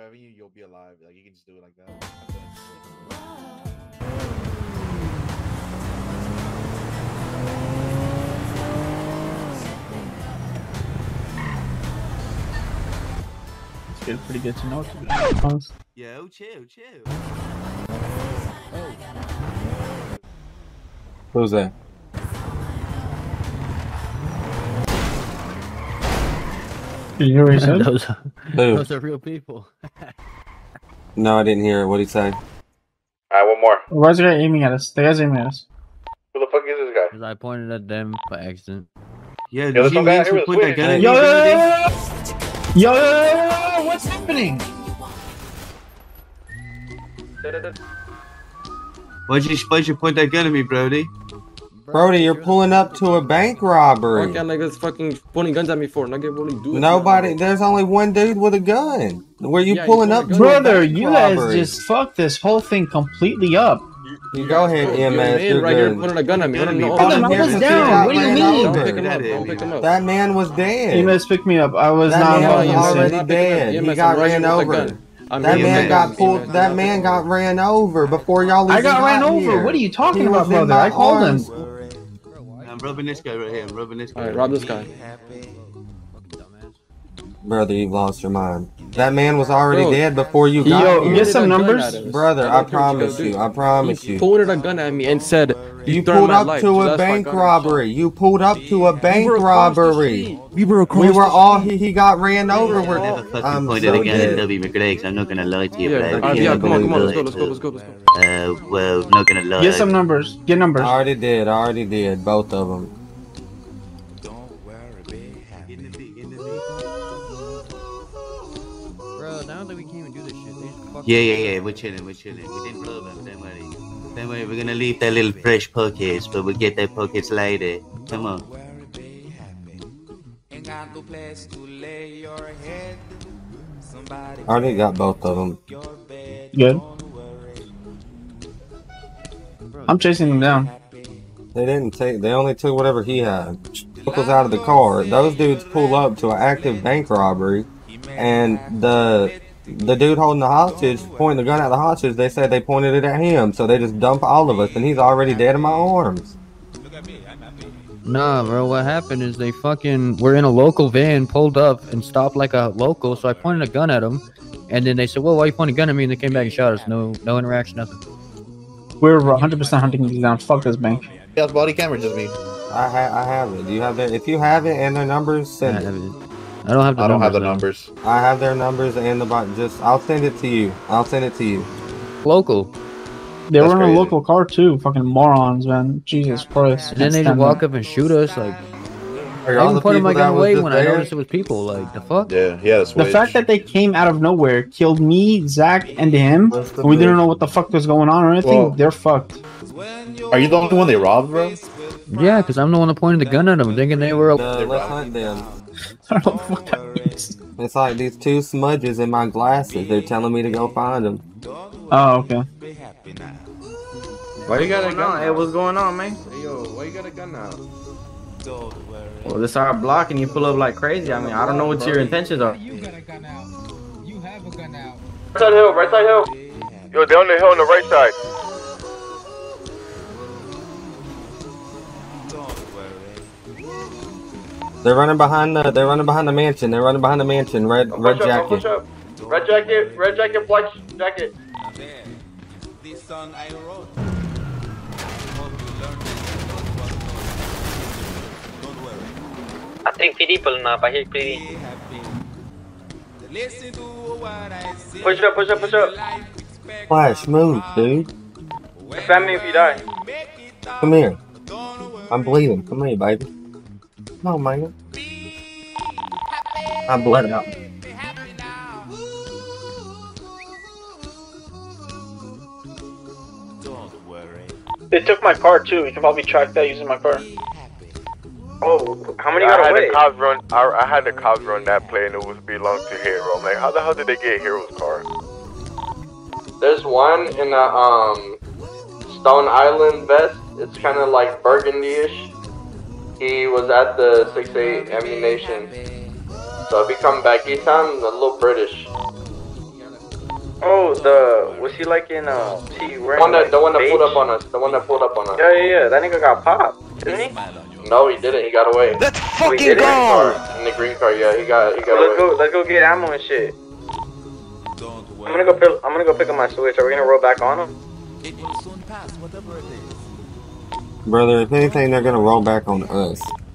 reviving you, you'll be alive. Like you can just do it like that. It's pretty good to know. To be honest. Yo, chill. Who's that? Did you hear what he said? Those are real people. No, I didn't hear it. What'd he say? Alright, one more. Why is the guy aiming at us? The guy's aiming at us. Who the fuck is this guy? Because I pointed at them by accident. Yeah, there's some guy out here with a switch. Yo, what's happening? Why'd you point that gun at me, Brody? Brody, you're pulling up to a bank robbery. Why can't niggas fucking pointing guns at me for? Nigga, what do you do? Nobody, there's only one dude with a gun. Where you pulling up to Brother, a bank you guys robbery? just fucked this whole thing completely up. You go ahead, EMS. You're right here good. pointing a gun at me. I don't know. Put him down. What do you mean? Don't pick him up. Don't pick him up. That man was dead. EMS picked me up. I was That not man was innocent. already dead. He got ran over. That man got pulled. That man got ran over before y'all. I got ran over. What are you talking about, brother? I called him. I'm rubbing this guy right here. I'm rubbing this guy. Alright, rob this guy. Brother, you've lost your mind. That man was already dead before you got here. Get some numbers. Brother, I promise you. I promise you. He pointed a gun at me and said, You pulled up to a bank robbery. You pulled up to a bank robbery. We were all. He got ran over. I never fucking pointed a gun at Dubby McGreg's. I'm not gonna lie to you, bro. Yeah, come on. Let's go. Well, I'm not gonna lie. Get some numbers. Get numbers. I already did. Both of them. Bro, now that we can't even do this shit, they just fucking... Yeah. We're chilling. We didn't blow them. Don't worry. We're gonna leave that little fresh pockets, but we'll get that pockets later. Come on. I already got both of them. Good. I'm chasing them down. They didn't take. They only took whatever he had. Was out of the car. Those dudes pull up to an active bank robbery, and the dude holding the hostage, pointing the gun at the hostage. They said they pointed it at him, so they just dump all of us, and he's already dead in my arms. Nah, bro, what happened is they fucking were in a local van, pulled up, and stopped like a local, so I pointed a gun at them, and then they said, well, why you pointing a gun at me? And they came back and shot us. No interaction, nothing. We're 100% hunting these down. Fuck this bank. Yeah, it's body camera, just me. I have it. Do you have it? If you have it and their numbers, send it. I don't have the numbers. I have their numbers and the I'll send it to you. Local. They were in a local car too. Fucking morons, man. Jesus Christ. And then they just walk up and shoot us. Like, I even pointed my gun away when I noticed it was people. Like, the fuck? Yeah. The fact that they came out of nowhere, killed me, Zach, and him. We didn't know what the fuck was going on or anything. Well, they're fucked. Are you the only one they robbed, bro? Yeah, because I'm the one that pointed the gun at them, thinking they were. Let's hunt them. I don't know what that means. It's like these two smudges in my glasses. They're telling me to go find them. Oh, okay. Why you got a gun? Hey, what's going on, man? Hey, yo, why you got a gun now? Well, this our block and you pull up like crazy. I mean, I don't know what your intentions are. You got a gun out. You have a gun out. Right side hill. Yo, they're on the hill on the right side. They're running behind the mansion. Red jacket. Red jacket, black jacket. I think people now, but he's pretty. Push up. Flash, move, dude. Spam me if you die. Come here. I'm bleeding. Come here, baby. No, man. I bled out. They took my car too. You can probably track that using my car. Oh, how many got away? I had the cops run that play and it was belonged to Hero. I'm like, how the hell did they get Hero's car? There's one in a Stone Island vest. It's kind of like burgundy-ish. He was at the 6'8" ammunition. So if he come back, he sounds a little British. was he like in he The wearing one that like, pulled up on us. The one that pulled up on us. Yeah. That nigga got popped, didn't he? No, he didn't. He got away. Let's We fucking did it. go! In the green car, yeah, he got Let's away. go get ammo and shit. I'm gonna go pick up my switch. Are we gonna roll back on him? Brother, if anything, they're gonna roll back on us.